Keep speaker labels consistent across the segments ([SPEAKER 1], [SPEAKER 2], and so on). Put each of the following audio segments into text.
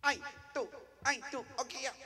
[SPEAKER 1] Ein, two, okay, yeah.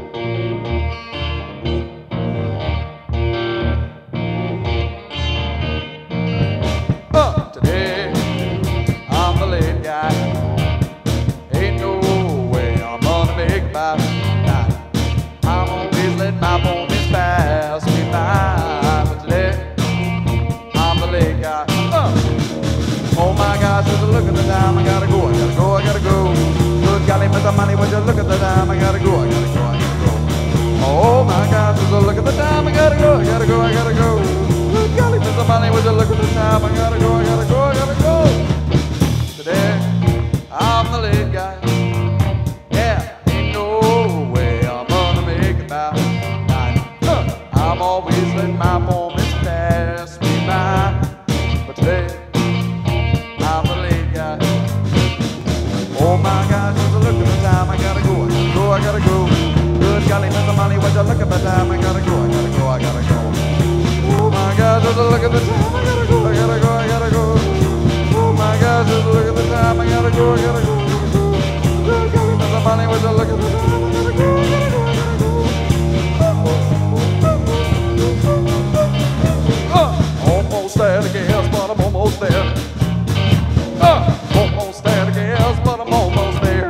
[SPEAKER 2] Today I'm the late guy. Ain't no way I'm gonna make my night. I'm always letting my moments pass me by. But today I'm the late guy. Oh my gosh, just look at the time. I gotta go, I gotta go, I gotta go. Good golly, Mr. Money, would you look at the time? I gotta go, I gotta go, I gotta go. Oh my gosh, just look at the time. I gotta go, I gotta go, I gotta go. Good golly, Mr. Money, would you look at the time? I gotta go, I gotta go, I gotta go. Today I'm the late guy. Yeah, ain't no way I'm gonna make it by night. I'm always letting my moments pass me by. But today I'm the late guy. Oh my gosh, just look at the time. I gotta go, I gotta go, I gotta go. Good golly, Mr. Money, would you look at the time? I gotta go, I gotta go, I gotta go. Oh my gosh, just look at the time. I gotta go, I gotta go, I gotta go. Oh my gosh, just look at the time. I gotta go, I gotta go. Good golly, Mr. Money, would you look at the time? I gotta go, I gotta go, I gotta go. Almost there, I guess, but I'm almost there. Almost there, I guess, but I'm almost there.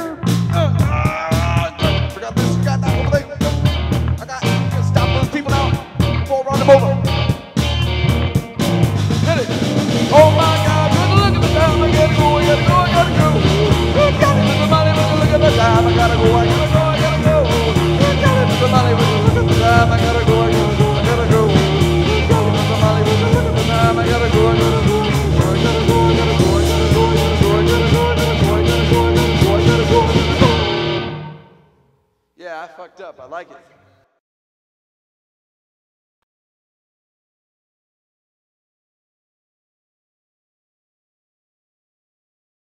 [SPEAKER 1] Forgot this, forgot that over there. I got to stop those people now before I run them over.
[SPEAKER 2] Hit it. Oh my God, just look at the time. I gotta go, I gotta go, I gotta go. Good golly, Mr. Money, would you look at the time? I gotta go, I gotta go, I gotta go. Good golly, Mr. Money, would you look at the time? I gotta go, I gotta go, I gotta go. Good golly, Mr. Money, would you look at the time? I gotta go, I gotta go. I gotta go, I gotta go, I gotta go, I gotta go, I gotta go, I gotta go, I gotta go, I gotta go, I gotta go, I gotta go. Yeah, I fucked up. I like it.